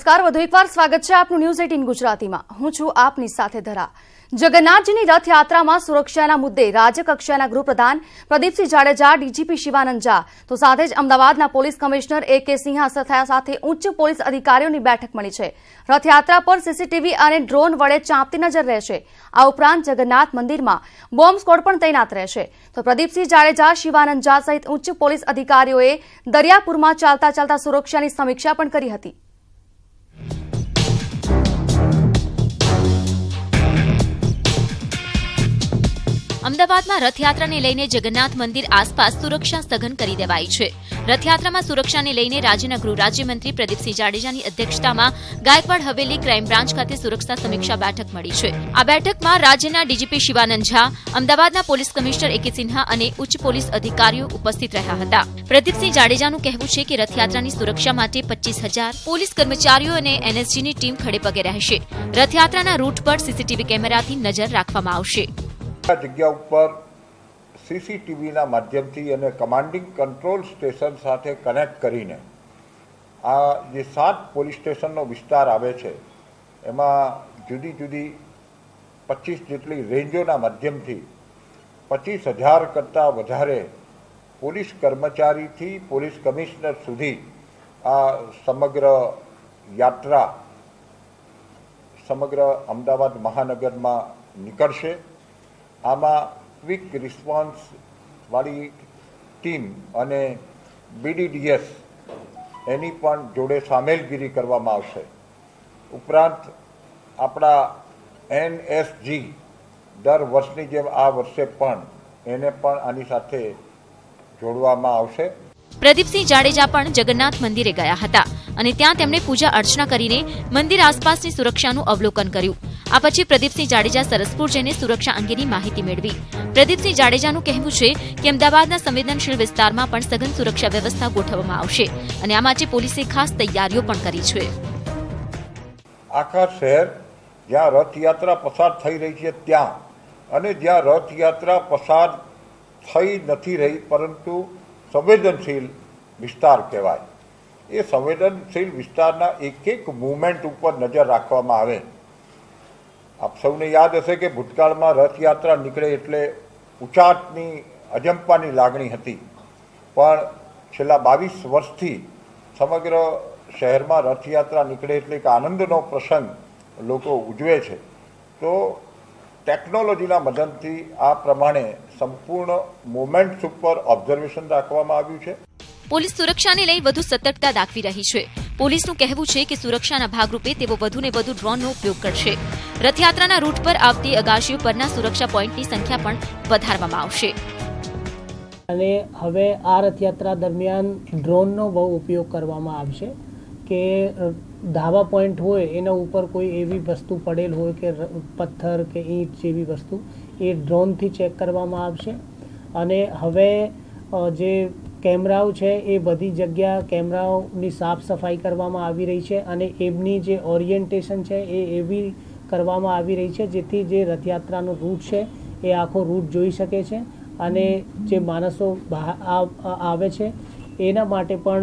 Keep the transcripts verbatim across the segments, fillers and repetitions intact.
નમસ્કાર, વધુ એકવાર સ્વાગત છે આપનું ન્યૂઝ અઠ્ઠાવીસ ગુજરાતીમાં। હું છું આપની સાથે ધરા। જગન્નાથજીની રથયાત્રામાં સુરક્ષાના મુદ્દે રાજ્યકક્ષાના ગૃહપ્રધાન પ્રદીપસિંહ જાડેજા, ડીજીપી શિવાનંદ ઝા તો સાથે જ અમદાવાદના પોલીસ કમિશનર એ કે સિંહા સાથે ઉચ્ચ પોલીસ અધિકારીઓની બેઠક મળી છે। રથયાત્રા પર સીસીટીવી અને ડ્રોન વડે ચાંપતી નજર રહેશે। આ ઉપરાંત જગન્નાથ મંદિરમાં બોમ્બ સ્ક્વોડ પણ તૈનાત રહેશે। તો પ્રદીપસિંહ જાડેજા, શિવાનંદ ઝા સહિત ઉચ્ચ પોલીસ અધિકારીઓએ દરિયાપુરમાં ચાલતા ચાલતા સુરક્ષાની સમીક્ષા પણ કરી હતી। અમદાવાદમાં રથયાત્રાને લઈને જગન્નાથ મંદિર આસપાસ સુરક્ષા સઘન કરી દેવાઈ છે। રથયાત્રામાં સુરક્ષાને લઈને રાજ્યના ગૃહ રાજ્યમંત્રી પ્રદીપસિંહ જાડેજાની અધ્યક્ષતામાં ગાયકવાડ હવેલી ક્રાઇમ બ્રાન્ચ ખાતે સુરક્ષા સમીક્ષા બેઠક મળી છે। આ બેઠકમાં રાજ્યના ડીજીપી શિવાનંદ ઝા, અમદાવાદના police commissioner A K Sinha અને ઉચ્ચ પોલીસ અધિકારીઓ ઉપસ્થિત રહ્યા હતા। પ્રદીપસિંહ જાડેજાનું કહેવું છે કે રથયાત્રાની સુરક્ષા માટે પચીસ હજાર પોલીસ કર્મચારીઓ અને એનએસજીની ટીમ ખડેપગે રહેશે। રથયાત્રાના રૂટ પર સીસીટીવી કેમેરાથી નજર રાખવામાં આવશે। જગ્યા ઉપર સીસીટીવીના માધ્યમથી અને કમાન્ડિંગ કંટ્રોલ સ્ટેશન સાથે કનેક્ટ કરીને આ જે સાત પોલીસ સ્ટેશનનો વિસ્તાર આવે છે એમાં જુદી જુદી પચીસ જેટલી રેન્જોના માધ્યમથી પચીસ હજાર કરતાં વધારે પોલીસ કર્મચારીથી પોલીસ કમિશનર સુધી આ સમગ્ર યાત્રા સમગ્ર અમદાવાદ મહાનગરમાં નીકળશે। આમાં ક્વિક રિસ્પોન્સ વાળી ટીમ અને બીડીડીએસ એની પણ જોડે સામેલગીરી કરવામાં આવશે। ઉપરાંત આપણા એનએસજી દર વર્ષની જેમ આ વર્ષે પણ એને પણ આની સાથે જોડવામાં આવશે। પ્રદીપસિંહ જાડેજા પણ જગન્નાથ મંદિરે ગયા હતા અને ત્યાં તેમણે પૂજા અર્ચના કરીને મંદિર આસપાસની સુરક્ષાનું અવલોકન કર્યું। આ પછી પ્રદીપસિંહ જાડેજા સરસપુર જઈને સુરક્ષા અંગેની માહિતી મેળવી। પ્રદીપસિંહ જાડેજાનું કહેવું છે કે અમદાવાદના સંવેદનશીલ વિસ્તારમાં પણ સઘન સુરક્ષા વ્યવસ્થા ગોઠવવામાં આવશે અને આ માટે પોલીસે ખાસ તૈયારીઓ પણ કરી છે। આખા શહેર જ્યાં રથયાત્રા પસાર થઈ રહી છે ત્યાં અને જ્યાં રથયાત્રા પસાર થઈ નથી રહી પરંતુ સંવેદનશીલ વિસ્તાર કહેવાય, એ સંવેદનશીલ વિસ્તારના એક એક મૂવમેન્ટ ઉપર નજર રાખવામાં આવે। આપ સૌને યાદ હશે કે ભૂતકાળમાં રથયાત્રા નીકળે એટલે ઉચાટની અજંપાની લાગણી હતી, પણ છેલ્લા બાવીસ વર્ષથી સમગ્ર શહેરમાં રથયાત્રા નીકળે એટલે એક આનંદનો પ્રસંગ લોકો ઉજવે છે। તો ટેકનોલોજીના મદદથી આ પ્રમાણે સંપૂર્ણ મોમેન્ટ્સ ઉપર ઓબ્ઝર્વેશન રાખવામાં આવ્યું છે। પોલીસ સુરક્ષાને લઈ વધુ સતર્કતા દાખવી રહી છે। પોલીસનું કહેવું છે કે સુરક્ષાના ભાગરૂપે તેઓ વધુને વધુ ડ્રોનનો ઉપયોગ કરશે। રથયાત્રાના રૂટ પર આવતી અગાશીઓ પરના સુરક્ષા પોઈન્ટની સંખ્યા પણ વધારવામાં આવશે। અને હવે આ રથયાત્રા દરમિયાન ડ્રોનનો બહુ ઉપયોગ કરવામાં આવશે કે ધાબા પોઈન્ટ હોય એના ઉપર કોઈ એવી વસ્તુ પડેલ હોય કે પથ્થર કે ઈંટ જેવી વસ્તુ એ ડ્રોનથી ચેક કરવામાં આવશે। અને હવે જે કેમેરાઓ છે એ બધી જગ્યા કેમેરાઓની સાફ સફાઈ કરવામાં આવી રહી છે અને એમની જે ઓરિએન્ટેશન છે એ એવી કરવામાં આવી રહી છે જેથી જે રથયાત્રાનો રૂટ છે એ આખો રૂટ જોઈ શકે છે અને જે માણસો આવે છે એના માટે પણ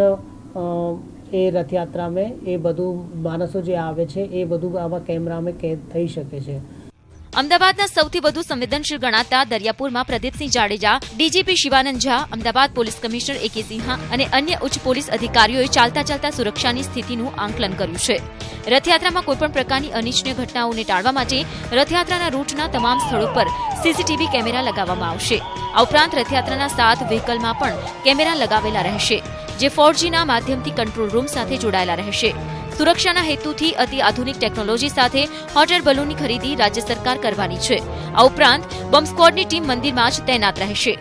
એ રથયાત્રામાં એ બધું માણસો જે આવે છે એ બધું આવા કેમેરામાં કેદ થઈ શકે છે। અમદાવાદના સૌથી વધુ સંવેદનશીલ ગણાતા દરિયાપુરમાં Pradeepsinh Jadeja, DGP Shivanand Jha, Ahmedabad police commissioner A K Sinha અને અન્ય ઉચ્ચ પોલીસ અધિકારીઓએ ચાલતા ચાલતા સુરક્ષાની સ્થિતિનું આંકલન કર્યું છે। રથયાત્રામાં કોઈપણ પ્રકારની અનિચ્છનીય ઘટનાઓને ટાળવા માટે રથયાત્રાના રૂટના તમામ સ્થળો પર સીસીટીવી કેમેરા લગાવવામાં આવશે। આ ઉપરાંત રથયાત્રાના સાત વ્હીકલમાં પણ કેમેરા લગાવેલા રહેશે, જે ફોરજીના માધ્યમથી કંટ્રોલ રૂમ સાથે જોડાયેલા રહેશે। સુરક્ષાના હેતુથી અતિ આધુનિક ટેકનોલોજી સાથે હોટ એર બલૂનની ખરીદી રાજ્ય સરકાર કરવાની છે। આ ઉપરાંત બોમ્બ સ્ક્વોડની ટીમ મંદિરમાં જ તૈનાત રહેશે।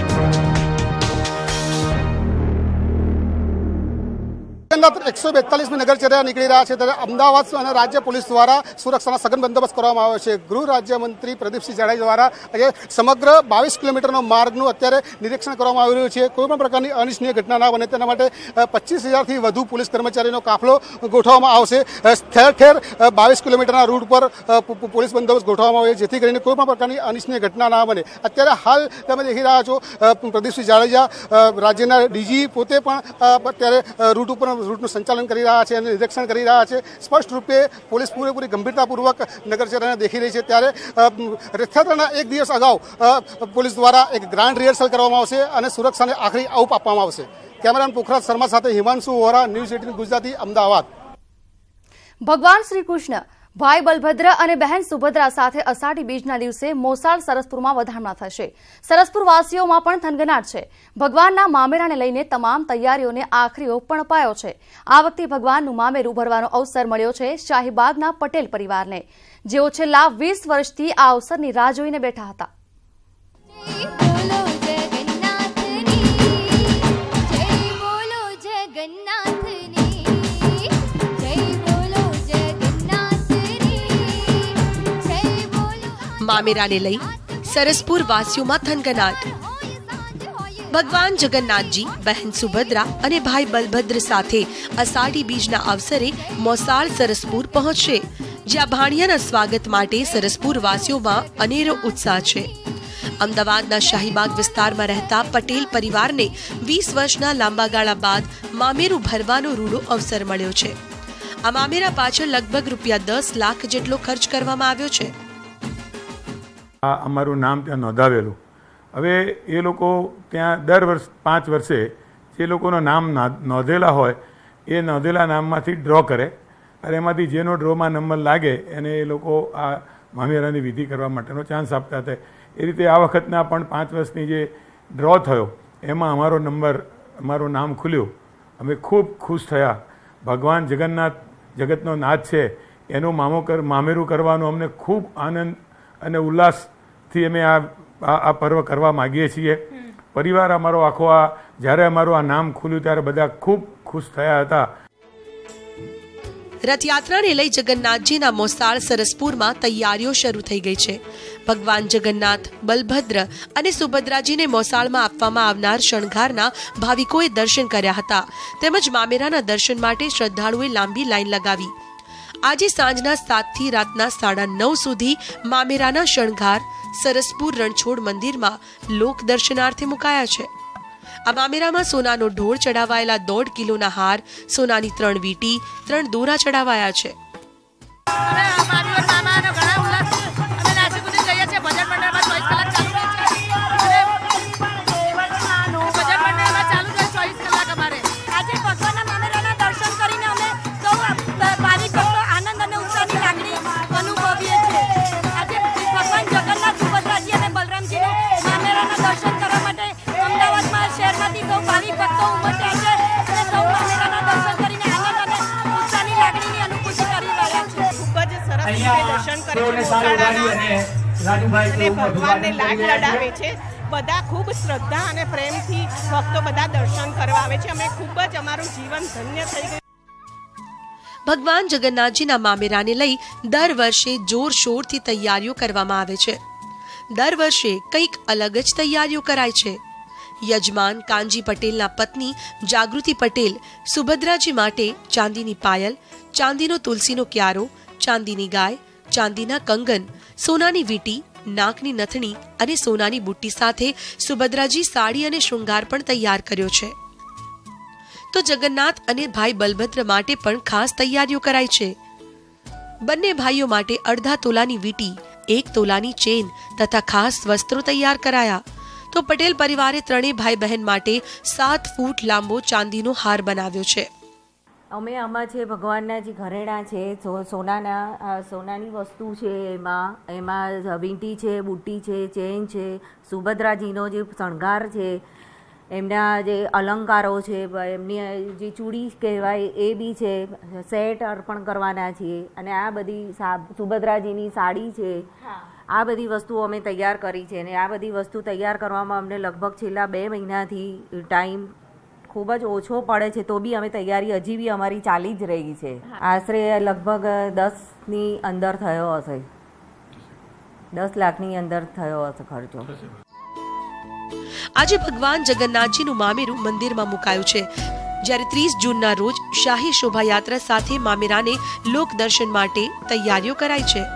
એકસો બેતાલીસમી નગરચર્યા નીકળી રહ્યા છે ત્યારે અમદાવાદ અને રાજ્ય પોલીસ દ્વારા સુરક્ષાના સઘન બંદોબસ્ત કરવામાં આવ્યો છે। ગૃહ રાજ્યમંત્રી પ્રદીપસિંહ જાડેજા દ્વારા આજે સમગ્ર બાવીસ કિલોમીટરનો માર્ગનું અત્યારે નિરીક્ષણ કરવામાં આવી રહ્યું છે। કોઈપણ પ્રકારની અનિચ્છનીય ઘટના ના બને તેના માટે પચીસ હજારથી વધુ પોલીસ કર્મચારીનો કાફલો ગોઠવવામાં આવશે। ઠેર ઠેર બાવીસ કિલોમીટરના રૂટ પર પોલીસ બંદોબસ્ત ગોઠવવામાં આવે જેથી કરીને કોઈપણ પ્રકારની અનિચ્છનીય ઘટના ના બને। અત્યારે હાલ તમે દેખી રહ્યા છો પ્રદીપસિંહ જાડેજા રાજ્યના ડીજી પોતે પણ અત્યારે રૂટ ઉપર રૂટનું સંચાલન કરી રહ્યા છે અને નિરીક્ષણ કરી રહ્યા છે. સ્પષ્ટ રૂપે પોલીસ પૂરેપૂરી ગંભીરતાપૂર્વક નગરચર્યાને દેખી રહી છે. ત્યારે રથયાત્રાના એક દિવસ અગાઉ પોલીસ દ્વારા એક ગ્રાન્ડ રિહર્સલ કરવામાં આવશે અને સુરક્ષાને આખરી ઓપ આપવામાં આવશે. કેમેરામેન પુખરાજ શર્મા સાથે હિમાંશુ વોરા, ન્યૂઝ એટીન ગુજરાતી, અમદાવાદ. ભગવાન શ્રી કૃષ્ણ ભાઈ બલભદ્ર અને બહેન સુભદ્રા સાથે અષાઢી બીજના દિવસે મોસાળ સરસપુરમાં વધામણા થશે. સરસપુર વાસીઓમાં પણ થનગનાટ છે. ભગવાનના મામેરાને લઈને તમામ તૈયારીઓને આખરી ઓપ પણ અપાયો છે. આ વખતે ભગવાનનું મામેરું ભરવાનો અવસર મળ્યો છે શાહીબાગના પટેલ પરિવારને, જેઓ છેલ્લા વીસ વર્ષથી આ અવસરની રાહ જોઈને બેઠા હતા. મામેરાને લઈ સરસપુર વાસીઓમાં થનગનાટ. ભગવાન જગન્નાથજી, બહેન સુભદ્રા અને ભાઈ બલભદ્ર સાથે અષાઢી બીજના અવસરે મોસાળ સરસપુર પહોંચશે, જ્યાં ભાણિયાના સ્વાગત માટે સરસપુર વાસીઓમાં અનેરો ઉત્સાહ છે. અમદાવાદના શાહીબાગ વિસ્તારમાં રહેતા પટેલ પરિવારને વીસ વર્ષના લાંબા ગાળા બાદ મામેરું ભરવાનો રૂડો અવસર મળ્યો છે. આ મામેરા પાછળ લગભગ રૂપિયા દસ લાખ જેટલો ખર્ચ કરવામાં આવ્યો છે. આ અમારું નામ ત્યાં નોંધાવેલું. હવે એ લોકો ત્યાં દર વર્ષ પાંચ વર્ષે જે લોકોનું નામ નોંધેલા હોય એ નોંધેલા નામમાંથી ડ્રો કરે અને એમાંથી જેનો ડ્રોમાં નંબર લાગે એને એ લોકો આ મામેરાની વિધિ કરવા માટેનો ચાન્સ આપતા હતા. એ રીતે આ વખતના પણ પાંચ વર્ષની જે ડ્રો થયો એમાં અમારો નંબર, અમારું નામ ખુલ્યું. અમે ખૂબ ખુશ થયા. ભગવાન જગન્નાથ જગતનો નાથ છે એનું મામો કર મામેરું કરવાનું અમને ખૂબ આનંદ અને ઉલ્લાસથી અમે આ આ પર્વ કરવા માગીએ છીએ. પરિવાર અમારો આખો આ જ્યારે અમારું આ નામ ખુલ્યું ત્યારે બધા ખૂબ ખુશ થયા હતા. રથયાત્રાને લઈ જગન્નાથજીના મોસાળ સરસપુરમાં તૈયારીઓ શરૂ થઈ ગઈ છે. ભગવાન જગન્નાથ, બલભદ્ર અને સુભદ્રાજીને મોસાળમાં આપવામાં આવનાર શણગારના ભાવિકોએ દર્શન કર્યા હતા. તેમજ મામેરાના દર્શન માટે શ્રદ્ધાળુઓએ લાંબી લાઈન લગાવી. આજે સાંજના સાત થી રાતના સાડા નવ સુધી મામેરાના શણગાર સરસપુર રણછોડ મંદિરમાં લોક દર્શનાર્થે મુકાયા છે. આ મામેરામાં સોનાનો ઢોળ ચડાવાયેલા દોઢ કિલોના હાર, સોનાની ત્રણ વીટી, ત્રણ દોરા ચડાવાયા છે. ભગવાનને લાડ લડાવે છે. બધા ખૂબ શ્રદ્ધા અને પ્રેમથી ભક્તો બધા દર્શન કરવા આવે છે. અમે ખૂબ જ અમારું જીવન ધન્ય થઈ ગયું. ભગવાન જગન્નાથજીના મામેરાને લઈ દર વર્ષે જોરશોરથી તૈયારીઓ કરવામાં આવે છે. દર વર્ષે કંઈક અલગ જ તૈયારીઓ કરાય છે. યજમાન કાનજી પટેલના પત્ની જાગૃતિ પટેલ સુભદ્રાજી માટે ચાંદીની પાયલ, ચાંદીનો તુલસીનો ક્યારો, ચાંદીની ગાય, ચાંદીના કંગન, સોનાની વીટી, નાકની નથણી અને સોનાની બુટ્ટી સાથે સુભદ્રાજી સાડી અને શૃંગાર પણ તૈયાર કર્યો છે. તો જગન્નાથ અને ભાઈ બલભદ્ર માટે પણ ખાસ તૈયારીઓ કરાઈ છે. બંને ભાઈઓ માટે અડધા તોલાની વીટી, એક તોલાની ચેન તથા ખાસ વસ્ત્રો તૈયાર કરાયા. તો પટેલ પરિવારે ત્રણેય ભાઈ બહેન માટે સાત ફૂટ લાંબો ચાંદીનો હાર બનાવ્યો છે. અમે આમાં છે ભગવાનના જે ઘરેણા છે, સોનાના સોનાની વસ્તુ છે, એમાં એમાં વીંટી છે, બુટ્ટી છે, ચેન છે, સુભદ્રાજીનો જે શણગાર છે, એમના જે અલંકારો છે, એમની જે ચૂડી કહેવાય એ બી છે, સેટ અર્પણ કરવાના છીએ. અને આ બધી સુભદ્રાજીની સાડી છે, આ બધી વસ્તુઓ અમે તૈયાર કરી છે. અને આ બધી વસ્તુ તૈયાર કરવામાં અમને લગભગ છેલ્લા બે મહિનાથી ટાઈમ ખૂબ જ ઓછો પડે છે. તો બી અમે તૈયારી હજી બી અમારી ચાલી જ રહી છે. આશરે લગભગ દસની અંદર થયો હશે, દસ લાખની અંદર થયો હશે ખર્ચો. આજે ભગવાન જગન્નાથજીનું મામેરું મંદિરમાં મુકાયું છે, જ્યારે ત્રીસ જૂનના રોજ શાહી શોભાયાત્રા સાથે મામેરાને લોક દર્શન માટે તૈયારીઓ કરાઈ છે.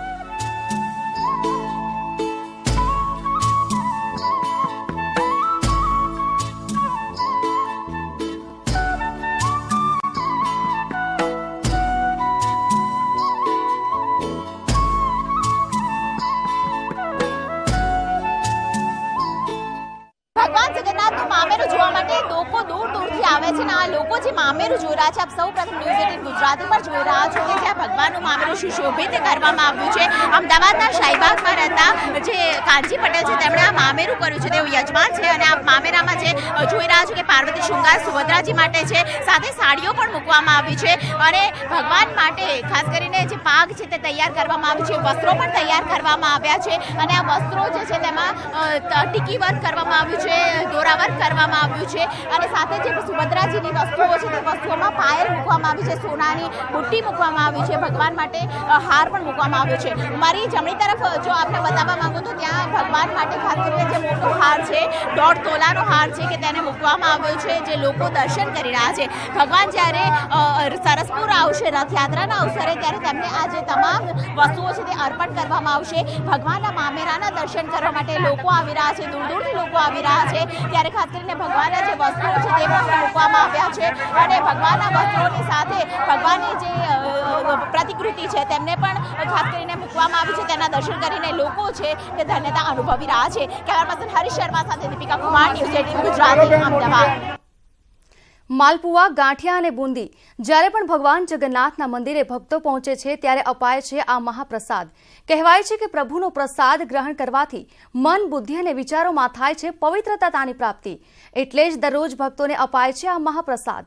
મામેરું જોઈ રહ્યા છે. આપ સૌ પ્રથમ ન્યૂઝ એટીન ગુજરાતી પર જોઈ રહ્યા છો કે જ્યાં ભગવાનનું મામેરું સુશોભિત કરવામાં આવ્યું છે. અમદાવાદના શાહીબાગમાં રહેતા જે કાનજી પટેલ છે તેમણે આ મામેરું કર્યું છે. તેઓ યજમાન છે અને આ મામેરામાં જે જોઈ રહ્યા છો કે પાર્વતી શૃંગાર સુભદ્રાજી માટે છે, સાથે સાડીઓ પણ મૂકવામાં આવી છે અને ભગવાન માટે ખાસ કરીને જે પાગ છે તે તૈયાર કરવામાં આવ્યું છે, વસ્ત્રો પણ તૈયાર કરવામાં આવ્યા છે અને આ વસ્ત્રો જે છે તેમાં ટીકી વર્ક કરવામાં આવ્યું છે, દોરા વર્ક કરવામાં આવ્યું છે અને સાથે જે સુભદ્રાજીની વસ્તુઓ છે તે વસ્તુઓમાં પાયલ મૂકવામાં આવી છે, સોનાની બુટ્ટી મૂકવામાં આવી છે, ભગવાન માટે હાર પણ મૂકવામાં આવ્યો છે. મારી જમણી તરફ જો આપને બતાવવા માંગુ તો ત્યાં ભગવાન માટે ખાસ કરીને જે મોટો હાર છે, દોઢ તોલાનો હાર છે કે તેને મૂકવામાં આવ્યો છે, જે લોકો દર્શન કરી રહ્યા છે. ભગવાન જ્યારે સરસપુર આવશે રથયાત્રાના અવસરે ત્યારે તેમને આ જે તમામ વસ્તુઓ છે તે અર્પણ કરવામાં આવશે. ભગવાનના મામેરાના દર્શન કરવા માટે લોકો આવી રહ્યા છે, દૂર દૂરથી લોકો આવી રહ્યા છે. ત્યારે ખાસ કરીને ભગવાનના જે વસ્ત્રો છે તે પણ મૂકવામાં આવ્યા છે અને ભગવાનના વસ્ત્રોની સાથે ભગવાનની જે પ્રતિકૃતિ છે તેમને પણ ખાસ કરીને મૂકવામાં આવી છે. તેના દર્શન કરીને લોકો છે તે ધન્યતા અનુભવી રહ્યા છે. કેમેરા પર્સન હરીશ શર્મા સાથે દીપિકા કુમાર, ન્યૂઝ એટીન ગુજરાતી, અમદાવાદ. માલપુઆ, ગાંઠિયા અને બુંદી જ્યારે પણ ભગવાન જગન્નાથના મંદિરે ભક્તો પહોંચે છે ત્યારે અપાય છે આ મહાપ્રસાદ. કહેવાય છે કે પ્રભુનો પ્રસાદ ગ્રહણ કરવાથી મન, બુદ્ધિ અને વિચારોમાં થાય છે પવિત્રતાની પ્રાપ્તિ. એટલે જ દરરોજ ભક્તોને અપાય છે આ મહાપ્રસાદ.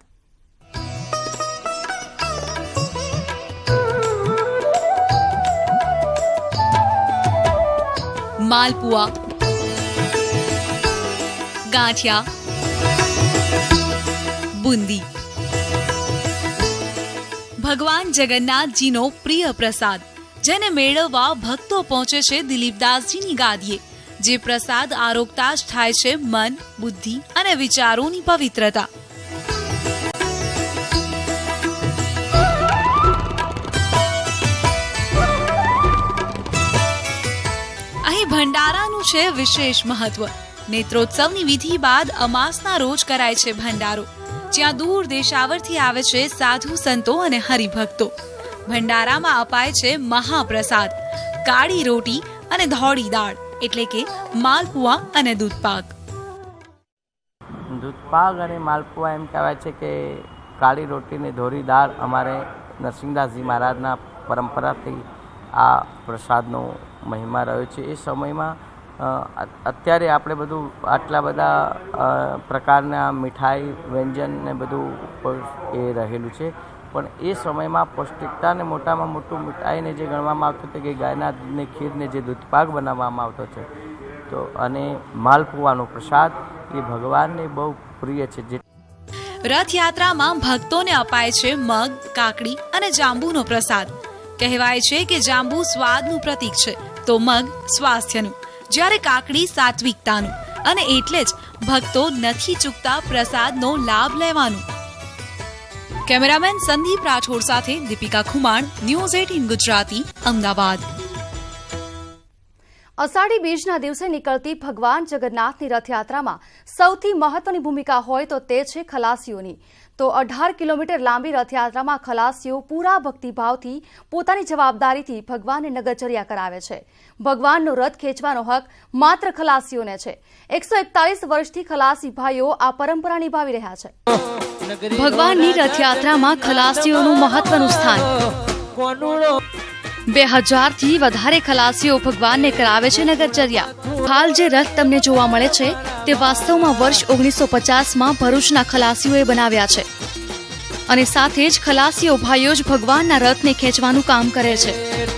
માલપુઆ, ગાંઠિયા, બુંદી ભગવાન જગન્નાથજીનો પ્રિય પ્રસાદ, જેને મેળવવા ભક્તો પહોંચે છે દિલીપદાસજીની ગાદીએ. જે પ્રસાદ આરોગતા જ થાય છે મન, બુદ્ધિ અને વિચારોની પવિત્રતા. અહીં ભંડારાનું છે વિશેષ મહત્વ. નેત્રોત્સવની વિધિ બાદ અમાસના રોજ કરાય છે ભંડારો, જ્યાં દૂર દેશાવરથી આવે છે સાધુ સંતો અને હરિભક્તો. ભંડારામાં અપાય છે મહાપ્રસાદ, કાળી રોટી અને ધોળી દાળ, એટલે કે માલપુઆ અને દૂધપાક. દૂધપાક અને માલપુઆ એમ કહેવાય છે કે કાળી રોટી ને ધોળી દાળ અમારે નરસિંહદાસજી મહારાજના પરંપરાથી આ પ્રસાદનો મહિમા રહ્યો છે. એ સમયમાં અત્યારે આપણે બધું આટલા બધા પ્રકારના મીઠાઈ, વ્યંજન ને બધું એ રહેલું છે, પણ એ સમયમાં પૌષ્ટિકતાને મોટામાં મોટું મીઠાઈને જે ગણવામાં આવતું હતું કે ગાયના દૂધની ખીરને જે દૂધપાક બનાવવામાં આવતો છે, તો અને માલપુઆનો પ્રસાદ એ ભગવાનને બહુ પ્રિય છે. જે રથયાત્રામાં ભક્તોને અપાય છે મગ, કાકડી અને જાંબુનો પ્રસાદ. કહેવાય છે કે જાંબુ સ્વાદનું પ્રતીક છે તો મગ સ્વાસ્થ્યનું, જ્યારે કાકડી સાત્વિકતાનું, અને એટલે જ ભક્તો નથી ચૂકતા પ્રસાદનો લાભ લેવાનું. કેમેરામેન સંદીપ રાઠોડ સાથે દીપિકા ખુમાણ, ન્યૂઝ એટીન ગુજરાતી, અમદાવાદ. અષાઢી બીજના દિવસે નીકળતી ભગવાન જગન્નાથની રથયાત્રામાં સૌથી મહત્વની ભૂમિકા હોય તો તે છે ખલાસીઓની. તો અઢાર કિલોમીટર લાંબી રથયાત્રામાં ખલાસીઓ પૂરા ભક્તિભાવથી પોતાની જવાબદારીથી ભગવાનને નગરચર્યા કરાવે છે. ભગવાનનો રથ ખેંચવાનો હક માત્ર ખલાસીઓને છે. એકસો એકતાલીસ વર્ષથી ખલાસી ભાઈઓ આ પરંપરા નિભાવી રહ્યા છે. ભગવાનની રથયાત્રામાં ખલાસીઓનું મહત્વનું સ્થાન. બે હજારથી વધારે ખલાસીઓ ભગવાનને કરાવે છે નગરચર્યા. હાલ જે રથ તમને જોવા મળે છે તે વાસ્તવમાં વર્ષ ઓગણીસો પચાસમાં ભરૂચના ખલાસીઓએ બનાવ્યા છે અને સાથે જ ખલાસીઓ ભાઈઓ જ ભગવાનના રથને ખેંચવાનું કામ કરે છે.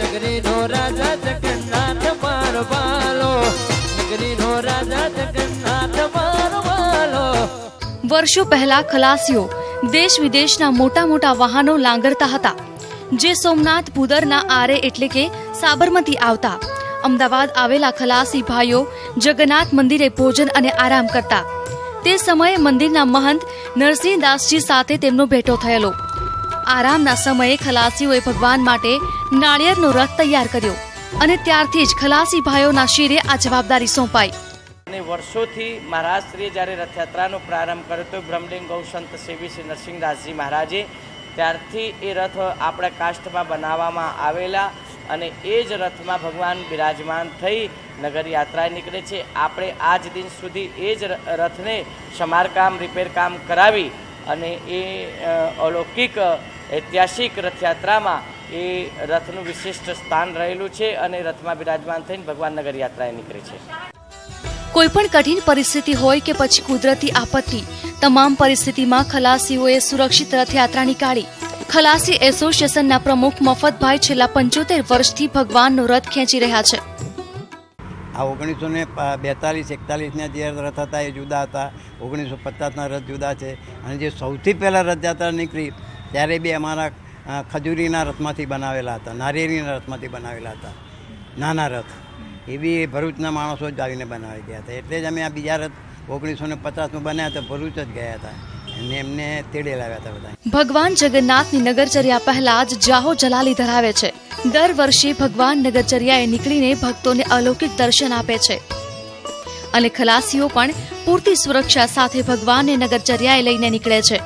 વર્ષો પહેલા ખલાસીઓ દેશ વિદેશના મોટા મોટા વાહનો લાંગરતા હતા, જે સોમનાથ ભૂદરના આરે એટલે કે સાબરમતી આવતા. અમદાવાદ આવેલા ખલાસી ભાઈઓ જગન્નાથ મંદિરે ભોજન અને આરામ કરતા. તે સમયે મંદિરના મહંત નરસિંહદાસજી સાથે તેમનો ભેટો થયેલો. આરામના સમયે ખલાસીઓએ ભગવાન માટે નાળિયેરનો રથ તૈયાર કર્યો અને ત્યારથી જ ખલાસી ભાઈઓના શિરે આ જવાબદારી સોંપાઈ. અને વર્ષોથી મહારાજશ્રીએ જ્યારે રથયાત્રાનો પ્રારંભ કર્યો તો બ્રહ્મલિંગ ગૌસંત સેવી શ્રી નરસિંહદાસજી મહારાજે, ત્યારથી એ રથ આપણા કાષ્ઠમાં બનાવવામાં આવેલા અને એ જ રથમાં ભગવાન બિરાજમાન થઈ નગર યાત્રા નીકળે છે. આપણે આજ દિન સુધી એ જ રથને સમારકામ, રિપેર કામ કરાવી અને એ અલૌકિક ઐતિહાસિક રથયાત્રામાં એ રથનું વિશિષ્ટ સ્થાન રહેલું છે અને રથમાં બિરાજમાન થઈને ભગવાન નગર યાત્રાએ નીકળે છે. કોઈપણ કઠિન પરિસ્થિતિ હોય કે પછી કુદરતી આપત્તિ, તમામ પરિસ્થિતિમાં ખલાસીઓએ સુરક્ષિત રથયાત્રા નીકાળી. ખલાસી એસોસિએશનના પ્રમુખ મફતભાઈ છેલ્લા પંચોતેર વર્ષથી ભગવાનનો રથ ખેંચી રહ્યા છે. આ ઓગણીસો ને બેતાલીસ એકતાલીસના જે રથ હતા એ જુદા હતા, ઓગણીસો પચાસના રથ જુદા છે. અને જે સૌથી પહેલાં રથયાત્રા નીકળી ત્યારે બી અમારા ખજૂરીના રથમાંથી બનાવેલા હતા, નારિયેળીના રથમાંથી બનાવેલા હતા નાના રથ. એ બી ભરૂચના માણસો જ આવીને બનાવી ગયા હતા. એટલે જ અમે આ બીજા રથ ઓગણીસો ને પચાસમાં બન્યા હતા, ભરૂચ જ ગયા હતા અને એમને તેડે લાવ્યા હતા બધા. ભગવાન જગન્નાથની નગરચર્યા પહેલા જ જાહો જલાલી ધરાવે છે. દર વર્ષે ભગવાન નગરચર્યાએ નીકળીને ભક્તોને અલૌકિક દર્શન આપે છે અને ખલાસીઓ પણ પૂરતી સુરક્ષા સાથે ભગવાનને નગરચર્યાએ લઈને નીકળે છે.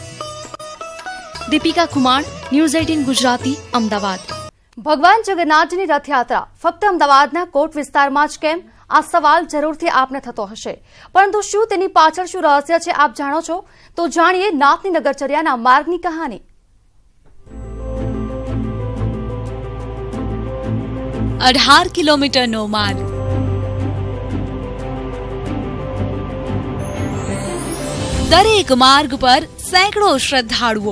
Deepika Kumar, news eighteen Gujarati, Ahmedabad. ભગવાન જગન્નાથજીની રથયાત્રા ફક્ત અમદાવાદના કોટ વિસ્તારમાં જ કેમ? આ સવાલ જરૂરથી આપને થતો હશે, પરંતુ શું તેની પાછળ શું રહસ્ય છે આપ જાણો છો? તો જાણીએ નાથની નગરચર્યાના માર્ગની કહાની. અઢાર કિલોમીટરનો માર્ગ, દરેક માર્ગ પર સેંકડો શ્રદ્ધાળુઓ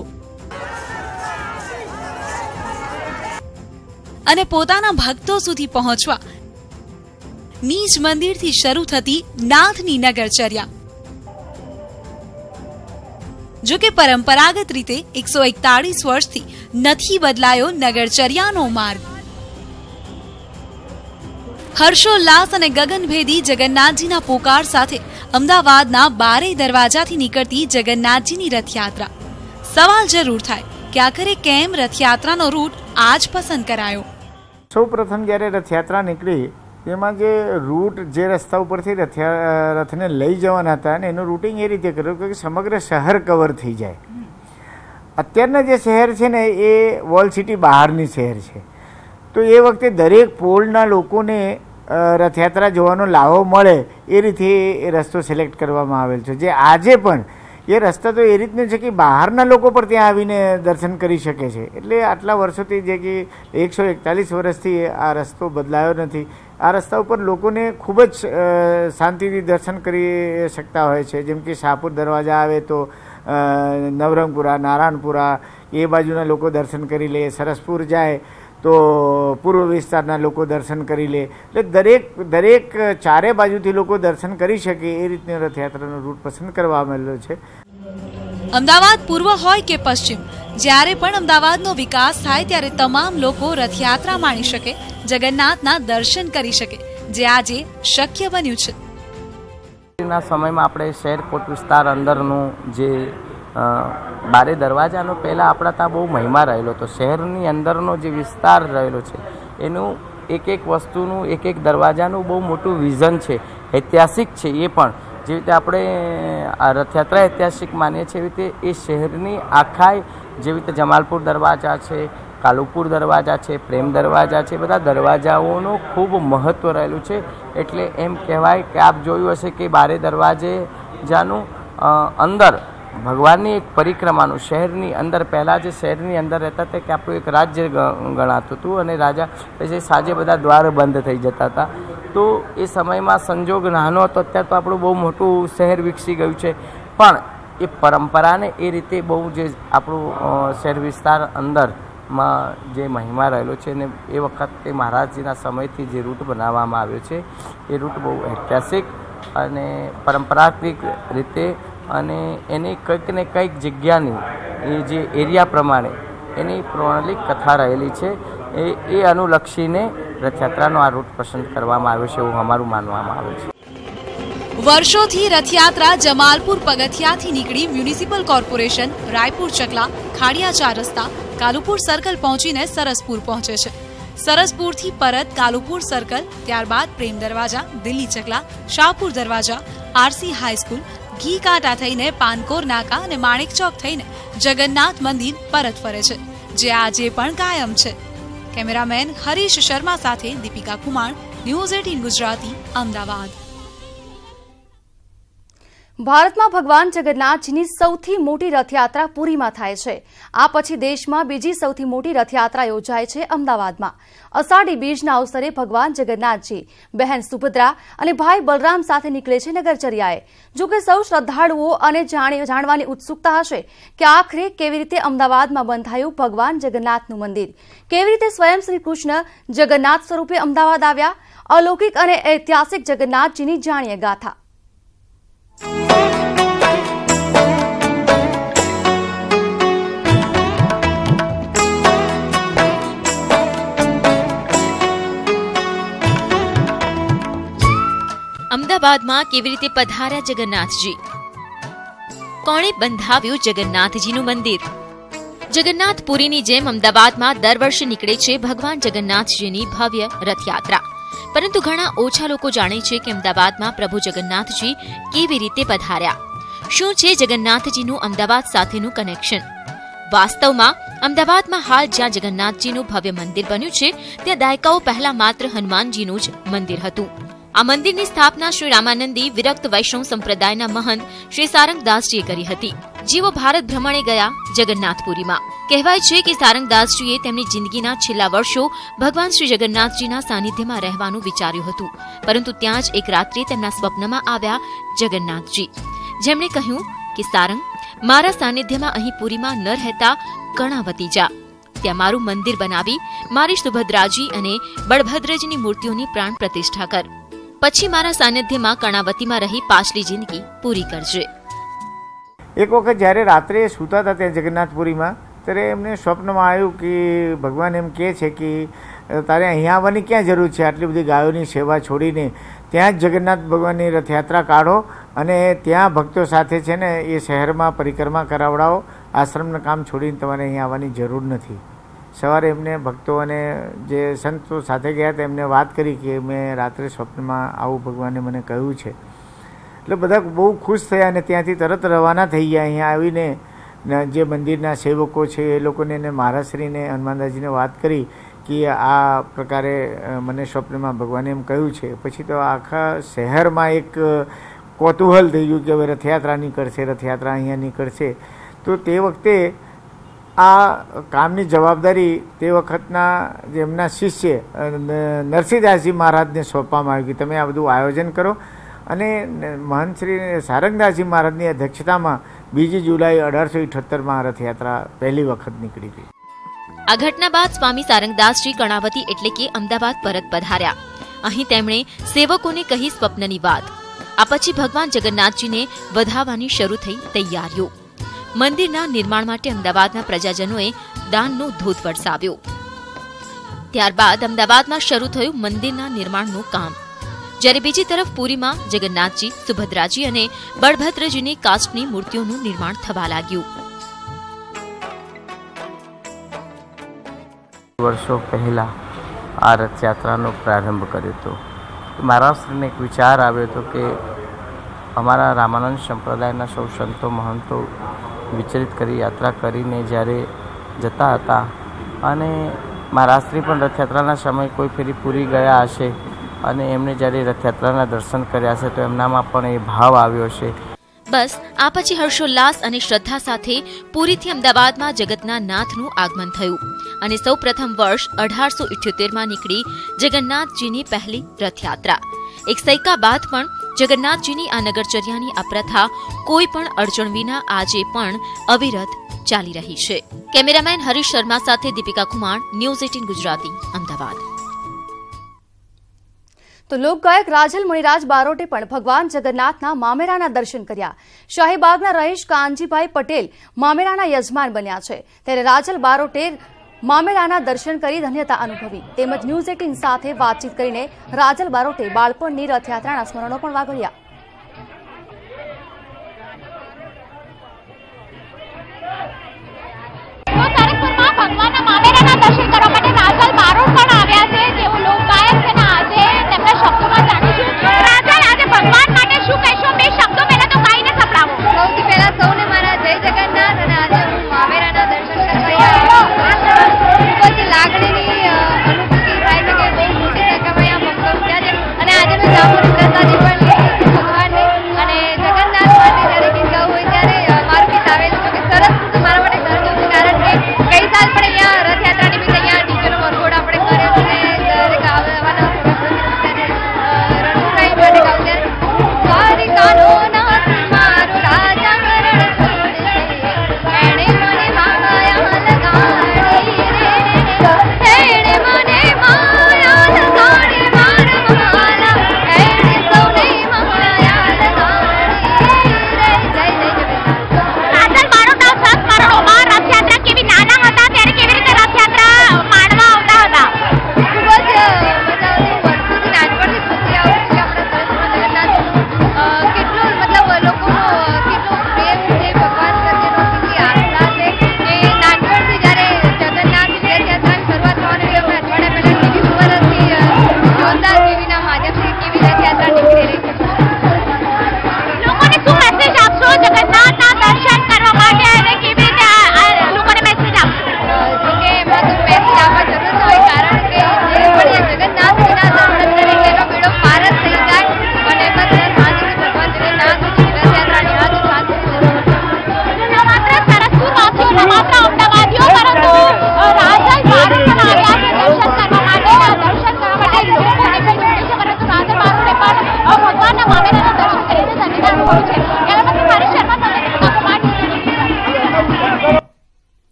અને પોતાના ભક્તો સુધી પહોંચવા નીચ મંદિરથી શરૂ થતી નાથની નગરચર્યા. જો કે પરંપરાગત રીતે એકસો એકતાળીસ વર્ષથી નથી બદલાયો નગરચર્યાનો માર્ગ. હર્ષોલ્લાસ અને ગગનભેદી જગન્નાથજીના પોકાર સાથે અમદાવાદના બારે દરવાજાથી નીકળતી જગન્નાથજીની રથયાત્રા. સવાલ જરૂર થાય કે આખરે કેમ રથયાત્રાનો રૂટ આજ પસંદ કરાયો? સૌ પ્રથમ જ્યારે રથયાત્રા નીકળી તેમાં જે રૂટ જે રસ્તા ઉપરથી રથયા રથને લઈ જવાના હતા અને એનું રૂટિંગ એ રીતે કર્યું કે સમગ્ર શહેર કવર થઈ જાય. અત્યારના જે શહેર છે ને એ વોલ સિટી બહારની શહેર છે, તો એ વખતે દરેક પોળના લોકોને રથયાત્રા જોવાનો લાવો મળે એ રીતે એ રસ્તો સિલેક્ટ કરવામાં આવેલ છે. જે આજે પણ એ રસ્તા તો એ રીતનો છે કે બહારના લોકો પણ ત્યાં આવીને દર્શન કરી શકે છે. એટલે આટલા વર્ષોથી જે કે એકસો એકતાલીસ વર્ષથી આ રસ્તો બદલાયો નથી. આ રસ્તા ઉપર લોકોને ખૂબ જ શાંતિથી દર્શન કરી શકતા હોય છે. જેમ કે શાહપુર દરવાજા આવે તો નવરંગપુરા, નારાયણપુરા એ બાજુના લોકો દર્શન કરી લે, સરસપુર જાય તો પૂર્વ વિસ્તારના લોકો દર્શન કરી લે. એટલે દરેક દરેક ચારે બાજુથી લોકો દર્શન કરી શકે એ રીતનો રથયાત્રાનો રૂટ પસંદ કરવામાં આવેલો છે. અમદાવાદ પૂર્વ હોય કે પશ્ચિમ, જ્યારે પણ અમદાવાદનો વિકાસ થાય ત્યારે તમામ લોકો રથયાત્રા માણી શકે, જગન્નાથના દર્શન કરી શકે, જે આજે શક્ય બન્યું છે. ના સમયમાં આપણે શહેર કોટ વિસ્તાર અંદરનું જે બારે દરવાજાનો પહેલાં આપણા ત્યાં બહુ મહિમા રહેલો હતો. શહેરની અંદરનો જે વિસ્તાર રહેલો છે એનું એક એક વસ્તુનું એક એક દરવાજાનું બહુ મોટું વિઝન છે, ઐતિહાસિક છે. એ પણ જેવી રીતે આપણે આ રથયાત્રા ઐતિહાસિક માનીએ છીએ એવી રીતે એ શહેરની આખાય જેવી રીતે જમાલપુર દરવાજા છે, કાલુપુર દરવાજા છે, પ્રેમ દરવાજા છે, બધા દરવાજાઓનું ખૂબ મહત્ત્વ રહેલું છે. એટલે એમ કહેવાય કે આપ જોયું હશે કે બારે દરવાજે જાનું અંદર ભગવાનની એક પરિક્રમાનું શહેરની અંદર પહેલાં જે શહેરની અંદર રહેતા હતા કે આપણું એક રાજ્ય ગણાતું હતું અને રાજા પછી સાંજે બધા દ્વાર બંધ થઈ જતા હતા. તો એ સમયમાં સંજોગ નાનો હતો, અત્યારે તો આપણું બહુ મોટું શહેર વિકસી ગયું છે. પણ એ પરંપરાને એ રીતે બહુ જે આપણું શહેર વિસ્તાર અંદરમાં જે મહિમા રહેલો છે ને એ વખતે મહારાજજીના સમયથી જે રૂટ બનાવવામાં આવ્યો છે એ રૂટ બહુ ઐતિહાસિક અને પરંપરાગત રીતે અને એની કંઈક ને કંઈક જગ્યાની એ જે એરિયા પ્રમાણે એની પ્રણાલિક કથા રહેલી છે. એ એ અનુલક્ષીને રથયાત્રાનો આ રૂટ પસંદ કરવામાં આવ્યો છે એવું અમારું માનવામાં આવે છે. વર્ષોથી રથયાત્રા જમાલપુર પગથિયાથી નીકળી મ્યુનિસિપલ કોર્પોરેશન, રાયપુર ચકલા, ખાડિયા ચાર રસ્તા, કાલુપુર સર્કલ પહોંચીને સરસપુર પહોંચે છે. સરસપુરથી પરત કાલુપુર સર્કલ, ત્યારબાદ પ્રેમ દરવાજા, દિલ્હી ચકલા, શાહપુર દરવાજા, આરસી હાઈસ્કૂલ, ઘી કાંટા થઈને પાનકોર નાકા અને માણેક ચોક થઈને જગન્નાથ મંદિર પરત ફરે છે, જે આજે પણ કાયમ છે. કેમેરામેન હરીશ શર્મા સાથે દીપિકા કુમાર, ન્યૂઝ એટીન ગુજરાતી, અમદાવાદ. ભારતમાં ભગવાન જગન્નાથજીની સૌથી મોટી રથયાત્રા પુરીમાં થાય છે. આ પછી દેશમાં બીજી સૌથી મોટી રથયાત્રા યોજાય છે અમદાવાદમાં. અષાઢી બીજના અવસરે ભગવાન જગન્નાથજી બહેન સુભદ્રા અને ભાઈ બલરામ સાથે નીકળે છે નગરચર્યાએ. જોકે સૌ શ્રદ્ધાળુઓ અને જાણવાની ઉત્સુકતા હશે કે આખરે કેવી રીતે અમદાવાદમાં બંધાયું ભગવાન જગન્નાથનું મંદિર, કેવી રીતે સ્વયં શ્રી કૃષ્ણ જગન્નાથ સ્વરૂપે અમદાવાદ આવ્યા. અલૌકિક અને ઐતિહાસિક જગન્નાથજીની જાણીએ ગાથા. અમદાવાદમાં કેવી રીતે પધાર્યા જગન્નાથજી? કોણે બંધાવ્યું જગન્નાથજીનું મંદિર? જગન્નાથપુરીની જેમ અમદાવાદમાં દર વર્ષે નીકળે છે ભગવાન જગન્નાથજીની ભવ્ય રથયાત્રા. પરંતુ ઘણા ઓછા લોકો જાણે છે કે અમદાવાદમાં પ્રભુ જગન્નાથજી કેવી રીતે પધાર્યા. શું છે જગન્નાથજીનું અમદાવાદ સાથેનું કનેક્શન? વાસ્તવમાં અમદાવાદમાં હાલ જ્યાં જગન્નાથજીનું ભવ્ય મંદિર બન્યું છે ત્યાં દાયકાઓ પહેલા માત્ર હનુમાનજીનું જ મંદિર હતું. આ મંદિરની સ્થાપના શ્રી રામાનંદી વિરક્ત વૈષ્ણવ સંપ્રદાયના મહંત શ્રી સારંગદાસજીએ કરી હતી, જેઓ ભારત ભ્રમણે ગયા જગન્નાથપુરીમાં. કહેવાય છે કે સારંગદાસજીએ તેમની જિંદગીના છેલ્લા વર્ષો ભગવાન શ્રી જગન્નાથજીના સાનિધ્યમાં રહેવાનું વિચાર્યું હતું, પરંતુ ત્યાં જ એક રાત્રે તેમના સ્વપ્નમાં આવ્યા જગન્નાથજી, જેમણે કહ્યું કે સારંગ, મારા સાનિધ્યમાં અહીં પુરીમાં ન રહેતા કર્ણાવતી જા. ત્યાં મારું મંદિર બનાવી મારી સુભદ્રાજી અને બળભદ્રજીની મૂર્તિઓની પ્રાણ પ્રતિષ્ઠા કર. પછી મારા સાનિધ્યમાં કર્ણાવતીમાં રહી પાછલી જિંદગી પૂરી કરજે. એક વખત જ્યારે રાત્રે સૂતા હતા ત્યાં જગન્નાથપુરીમાં, ત્યારે એમને સ્વપ્નમાં આવ્યું કે ભગવાન એમ કહે છે કે તારે અહીંયા આવવાની ક્યાં જરૂર છે, આટલી બધી ગાયોની સેવા છોડીને ત્યાં જ જગન્નાથ ભગવાનની રથયાત્રા કાઢો અને ત્યાં ભક્તો સાથે છે ને એ શહેરમાં પરિક્રમા કરાવડાવો. આશ્રમનું કામ છોડીને તમારે અહીંયા આવવાની જરૂર નથી. સવારે એમને ભક્તો અને જે સંતો સાથે ગયા હતા એમને વાત કરી કે મેં રાત્રે સ્વપ્નમાં આવું ભગવાને મને કહ્યું છે. એટલે બધા બહુ ખુશ થયા અને ત્યાંથી તરત રવાના થઈ ગયા. અહીંયા આવીને જે મંદિરના સેવકો છે એ લોકોને એને મહારાજશ્રીને હનુમાનદાસજીને વાત કરી કે આ પ્રકારે મને સ્વપ્નમાં ભગવાને એમ કહ્યું છે. પછી તો આખા શહેરમાં એક કૌતૂહલ થઈ ગયું કે હવે રથયાત્રા નીકળશે, રથયાત્રા અહીંયા નીકળશે. તો તે વખતે આ કામની જવાબદારી તે વખતના જે એમના શિષ્ય નરસિંહદાસજી મહારાજને સોંપવામાં આવ્યું કે તમે આ બધું આયોજન કરો. અને મહંત શ્રી સારંગદાસજી મહારાજની અધ્યક્ષતામાં બીજી જુલાઈ અઢારસો ઇઠ્યોતેરમાં રથયાત્રા પહેલી વખત નીકળી હતી. આ ઘટના બાદ સ્વામી સારંગદાસજી કર્ણાવતી એટલે કે અમદાવાદ પરત પધાર્યા. અહીં તેમણે સેવકોને કહી સ્વપ્નની વાત. આ પછી ભગવાન જગન્નાથજીને વધાવવાની શરૂ થઈ તૈયારીઓ. મંદિરના નિર્માણ માટે અમદાવાદના પ્રજાજનોએ દાનનો ધોધ વરસાવ્યો. ત્યારબાદ અમદાવાદમાં શરૂ થયું મંદિરના નિર્માણનું કામ. જ્યારે બીજી તરફ પુરીમાં જગન્નાથજી, સુભદ્રાજી અને બળભદ્રજીની કાસ્ટની મૂર્તિઓનું નિર્માણ થવા લાગ્યું. વર્ષો પહેલા આ રથયાત્રાનો પ્રારંભ કર્યો હતો. મહારાષ્ટ્રને એક વિચાર આવ્યો હતો કે અમારા રામાનંદ સંપ્રદાયના સૌ સંતો મહંતો વિચલિત કરી યાત્રા કરીને જ્યારે જતા હતા અને મહારાષ્ટ્રી પણ રથયાત્રાના સમયે કોઈ ફેરી પૂરી ગયા હશે અને એમને જ્યારે રથયાત્રાના દર્શન કર્યા હશે તો એમનામાં પણ એ ભાવ આવ્યો છે. બસ આ પછી હર્ષોલ્લાસ અને શ્રદ્ધા સાથે પુરીથી અમદાવાદમાં જગતના નાથનું આગમન થયું અને સૌ પ્રથમ વર્ષ અઢારસો ઇઠ્યોતેરમાં નીકળી જગન્નાથજીની પહેલી રથયાત્રા. એક સૈકા બાદ પણ જગન્નાથજીની આ નગરચર્યાની આ પ્રથા કોઈ પણ અડચણ વિના આજે પણ અવિરત ચાલી રહી છે. કેમેરામેન હરીશ શર્મા સાથે દીપિકા કુમાર, ન્યૂઝ એટીન ગુજરાતી, અમદાવાદ. તો લોકગાયક રાજલ મણિરાજ બારોટે પણ ભગવાન જગન્નાથના મામેરાના દર્શન કર્યા. શાહીબાગના રહીશ કાનજીભાઈ પટેલ મામેરાના યજમાન બન્યા છે, ત્યારે રાજલ બારોટે મામેરાના દર્શન કરી ધન્યતા અનુભવી. તેમજ ન્યૂઝ એટીન સાથે વાતચીત કરીને રાજલ બારોટે બાળપણની રથયાત્રાના સ્મરણો પણ વાગળ્યા. ભગવાનના મામેરાના દર્શન કરવા માટે રાજલ બારોટ પણ આવ્યા છે, જેઓ લોકગાયક છે ને આજે તેમના શબ્દોમાં જાણીશું. રાજલ, આજે ભગવાન માટે શું કહેશો? બે શબ્દો પહેલા તો ગાઈને સંભળાવો. સૌથી પહેલા સૌને મારા જય જગન્નાથ. અને આજે હું મામેરાના દર્શન કરવા ખૂબ જ લાગણીની અનુભૂતિ થાય છે કે બહુ મોટી સંખ્યામાં અહીંયા ભક્તો થયા છે અને આજે મેં જાંબુની પ્રસાદી પણ લીધી.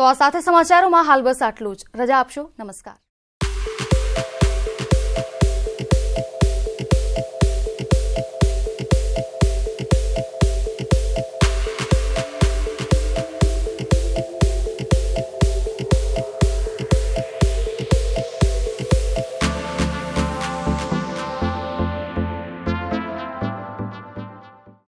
તો આ સાથે સમાચારોમાં હાલ બસ આટલું જ. રજા આપશો. નમસ્કાર.